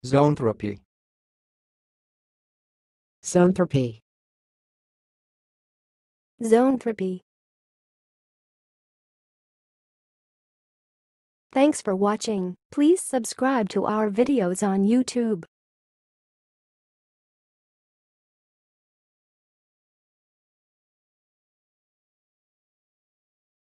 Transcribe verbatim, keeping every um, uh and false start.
Zoanthropy. zoanthropy, zoanthropy. Thanks for watching. Please subscribe to our videos on YouTube.